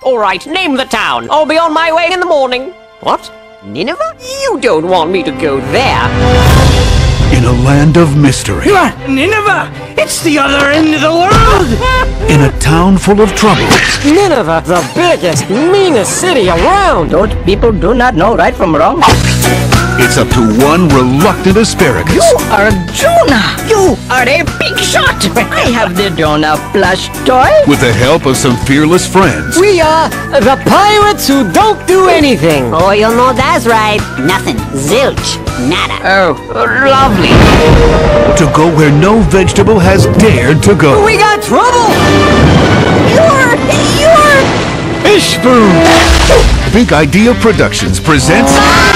All right, name the town. I'll be on my way in the morning. What? Nineveh? You don't want me to go there. In a land of mystery. What? Nineveh? It's the other end of the world! In a town full of trouble. Nineveh, the biggest, meanest city around. Those people do not know right from wrong. It's up to one reluctant asparagus. You are Jonah! You are a big shot! I have the Jonah plush toy. With the help of some fearless friends. We are the pirates who don't do anything. Oh, you know that's right. Nothing. Zilch. Nada. Oh, lovely. To go where no vegetable has dared to go. We got trouble. You're... Fish food! Big Idea Productions presents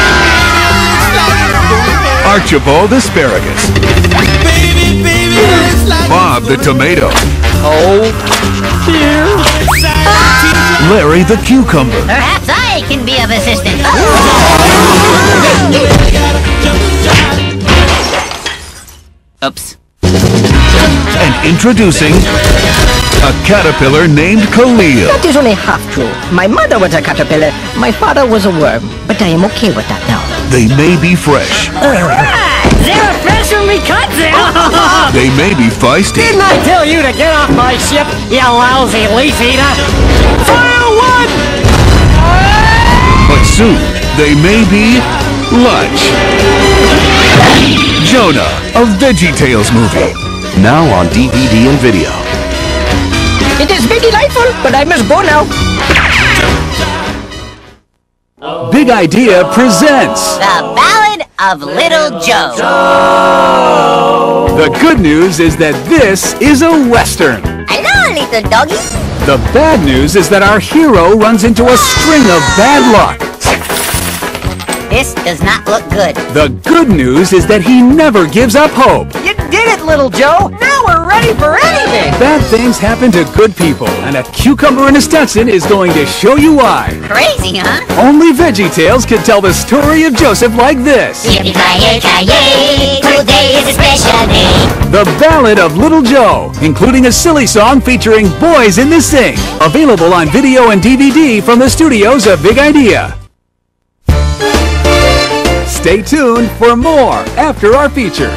Archibald Asparagus. Baby, it's like Bob the Tomato. Oh, dear. Larry the Cucumber. Perhaps I can be of assistance. Oops. And introducing a caterpillar named Khalil. That is only half true. My mother was a caterpillar. My father was a worm. But I am okay with that now. They may be fresh. They're fresh when we cut them. They may be feisty. Didn't I tell you to get off my ship, you lousy leaf eater? Fire one! But soon, they may be lunch. Jonah, a VeggieTales movie. Now on DVD and video. It is very delightful, but I must go now. Big Idea presents The Ballad of Little Joe. The good news is that this is a Western. Hello, little doggy. The bad news is that our hero runs into a string of bad luck. This does not look good. The good news is that he never gives up hope. You did it, little Joe. Now we're ready for anything. Bad things happen to good people, and a cucumber in a Stetson is going to show you why. Crazy, huh? Only VeggieTales can tell the story of Joseph like this. Yippee-ki-yay, today is a special day. The Ballad of Little Joe, including a silly song featuring boys in the sing. Available on video and DVD from the studios of Big Idea. Stay tuned for more after our feature.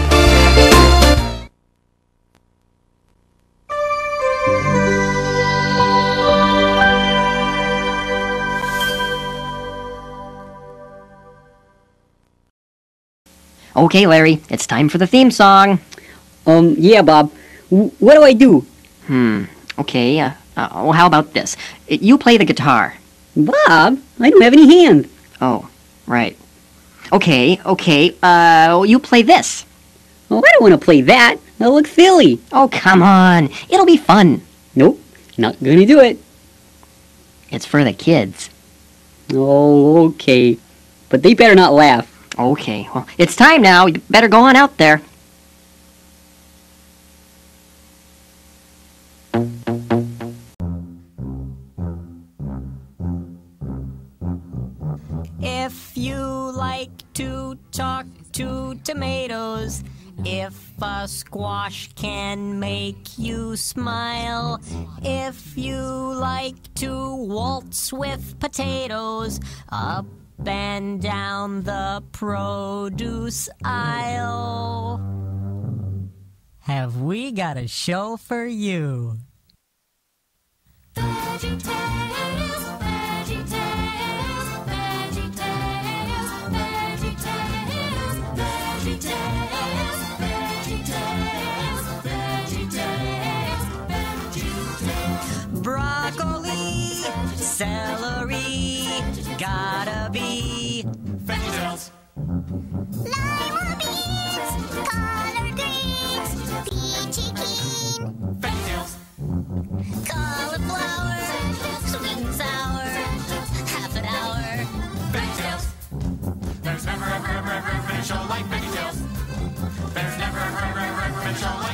Okay, Larry, it's time for the theme song. Yeah, Bob. What do I do? Okay, well, how about this? You play the guitar. Bob, I don't have any hand. Oh, right. Okay, you play this. Oh, I don't want to play that. That looks silly. Oh, come on. It'll be fun. Nope, not gonna do it. It's for the kids. Oh, okay. But they better not laugh. Okay, well, it's time now. You better go on out there. If you like to talk to tomatoes, if a squash can make you smile, if you like to waltz with potatoes, up and down the produce aisle, have we got a show for you? VeggieTales, VeggieTales, VeggieTales, VeggieTales, VeggieTales, VeggieTales, VeggieTales, VeggieTales. Broccoli, celery, gotta be VeggieTales. Lima beans, collard greens, peachy keen, VeggieTales. cauliflower, sweet and sour, half an hour, VeggieTales. There's never ever been a show like VeggieTales. There's never ever been a show like